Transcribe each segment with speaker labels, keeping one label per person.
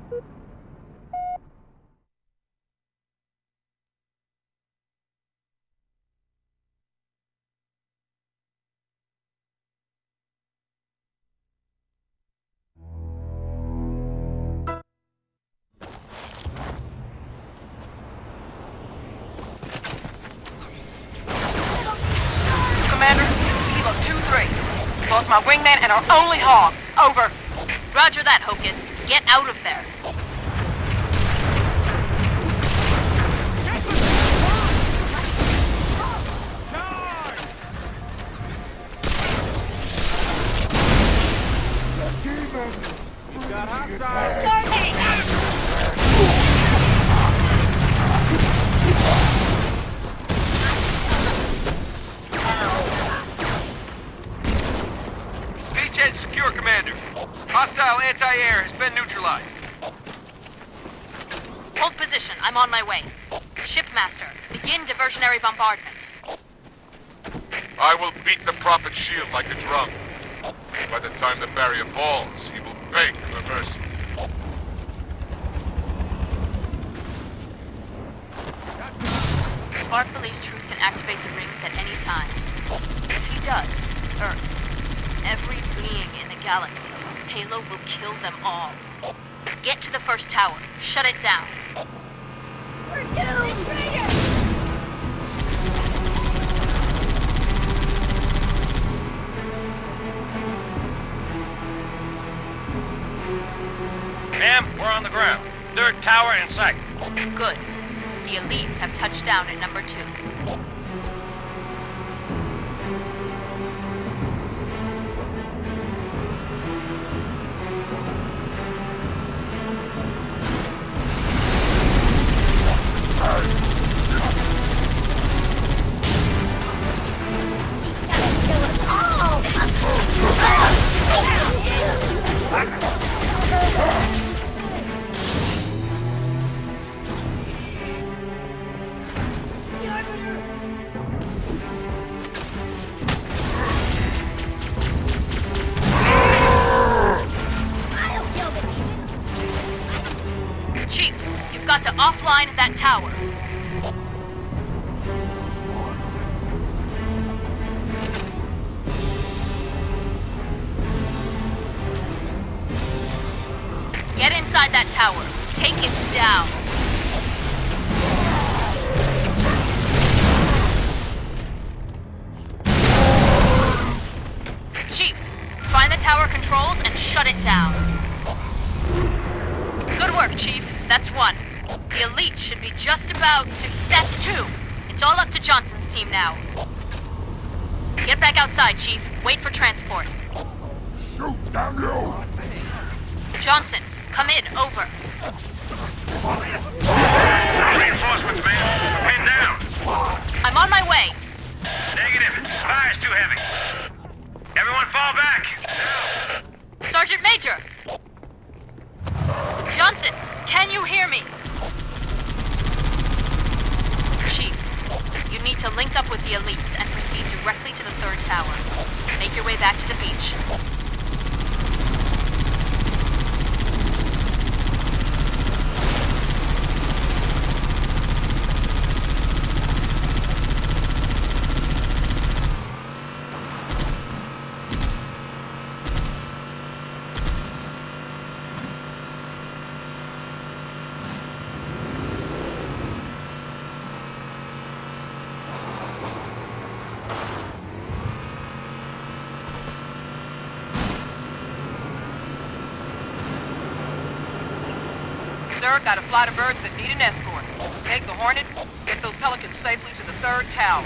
Speaker 1: Lost my wingman and our only hog. Over.
Speaker 2: Roger that, Hocus. Get out of there.
Speaker 3: Got hostiles.
Speaker 4: Beachhead secure, Commander. Hostile anti-air has been neutralized.
Speaker 2: Hold position. I'm on my way. Shipmaster, begin diversionary bombardment.
Speaker 5: I will beat the Prophet's shield like a drum. By the time the barrier falls, he will beg for mercy.
Speaker 2: Spark believes Truth can activate the rings at any time. If he does, Earth, every being in the galaxy, Halo will kill them all. Get to the first tower. Shut it down.
Speaker 6: We're doomed!
Speaker 4: Ma'am, we're on the ground. Third tower in sight.
Speaker 2: Good. The elites have touched down at number 2. Chief, you've got to offline that tower. Get inside that tower. Take it down. Chief, find the tower controls and shut it down. Good work, Chief. That's 1. The elite should be just about to... That's 2. It's all up to Johnson's team now. Get back outside, Chief. Wait for transport.
Speaker 5: Shoot down low!
Speaker 2: Johnson, come in. Over.
Speaker 4: Reinforcements, man. We're pinned down.
Speaker 2: I'm on my way.
Speaker 4: Negative. Fire's too heavy. Everyone fall back.
Speaker 2: Sergeant Major! Johnson, can you hear me? Chief, you need to link up with the elites and proceed directly to the 3rd tower. Make your way back to the beach.
Speaker 1: Sir, got a flight of birds that need an escort. Take the Hornet, get those Pelicans safely to the 3rd tower.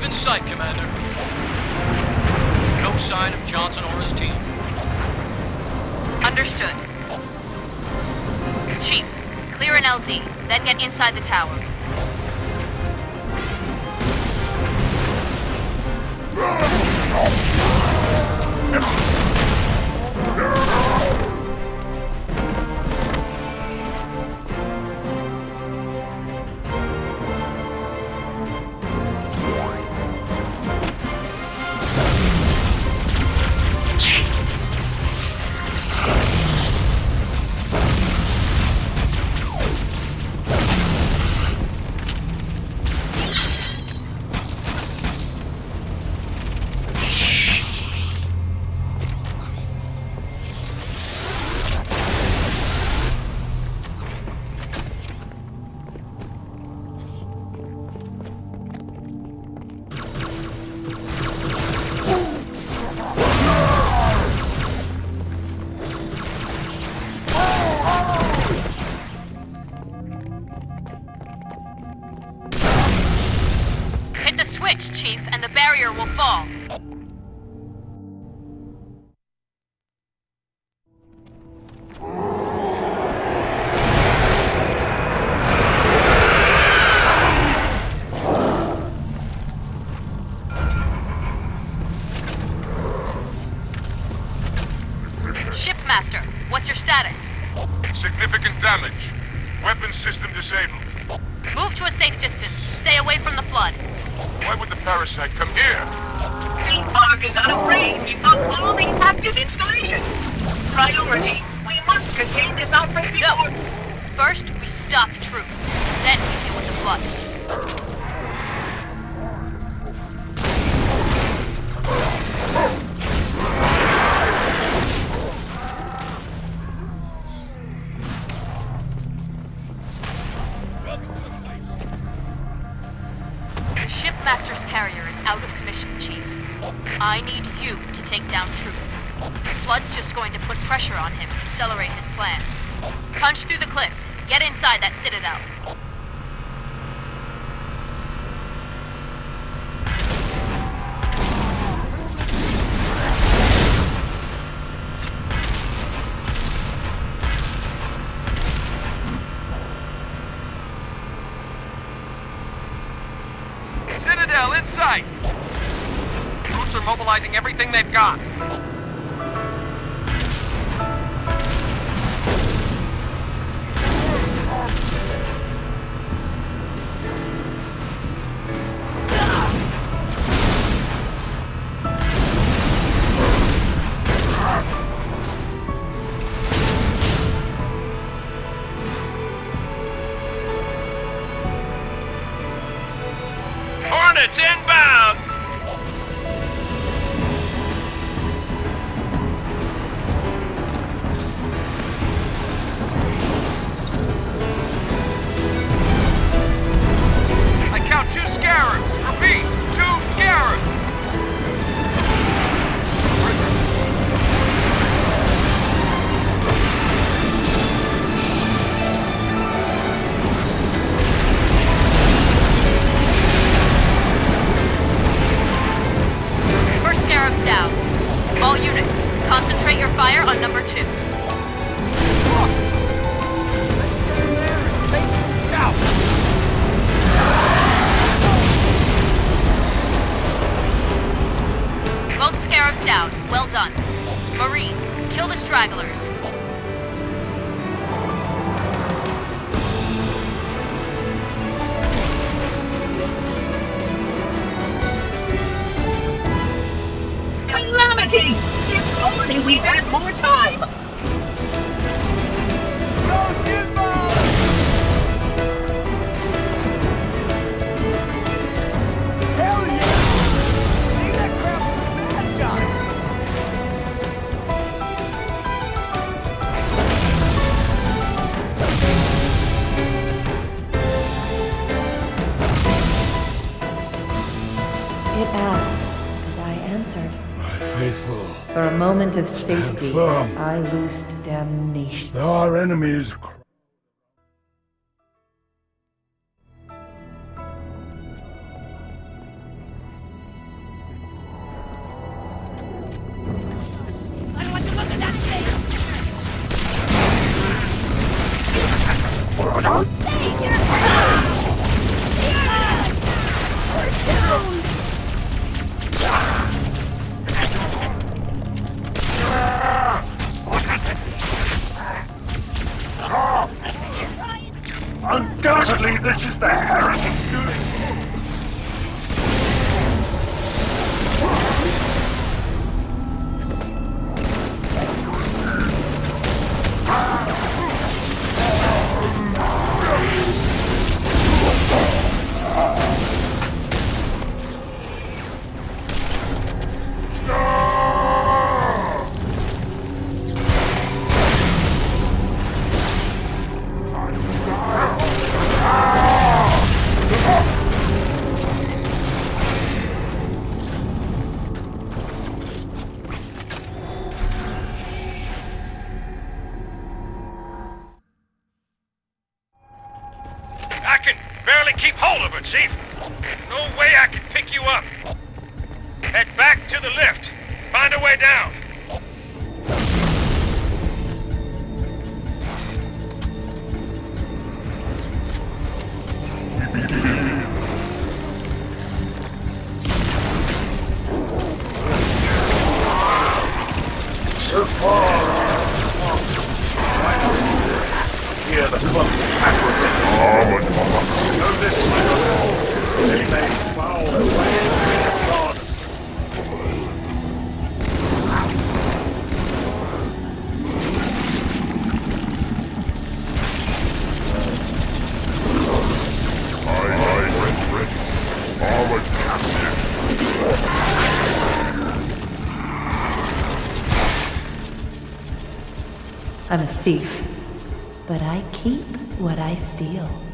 Speaker 7: in sight, Commander. No sign of Johnson or his team.
Speaker 2: Understood. Chief, clear an LZ, then get inside the tower. Chief, and the barrier will fall. Shipmaster, what's your status?
Speaker 5: Significant damage. Weapons system disabled.
Speaker 2: Move to a safe distance. Stay away from the flood.
Speaker 5: Why would the parasite come here?
Speaker 1: The Ark is out of range of all the active installations. Priority, we must contain this outbreak before...
Speaker 2: First, we stop Troop. Then we deal with the flood. The Shipmaster's carrier is out of commission, Chief. I need you to take down Troop. Flood's just going to put pressure on him to accelerate his plans. Punch through the cliffs. Get inside that citadel.
Speaker 4: Citadel in sight! Troops are mobilizing everything they've got. Hornets inbound! I count 2 scarabs. Repeat, 2 scarabs.
Speaker 2: First scarab's down. All units, concentrate your fire on number 2. Both scarabs down. Well done. Marines, kill the stragglers.
Speaker 1: Calamity! If only we had more time!
Speaker 3: Hell yeah! Leave that crap with the bad guys!
Speaker 8: It asked, and I answered.
Speaker 9: My faithful.
Speaker 8: For a moment of safety,
Speaker 9: firm.
Speaker 8: I loosed damnation.
Speaker 9: There are enemies.
Speaker 6: Savior! We're doomed!
Speaker 9: Undoubtedly, this is the heretic doing.
Speaker 4: I can barely keep hold of her, Chief. There's no way I can pick you up. Head back to the lift. Find a way down.
Speaker 9: So far. Hear the clump Go this way. They may foul the way of God. Ready. Armored casket.
Speaker 8: I'm a thief, but I keep what I steal.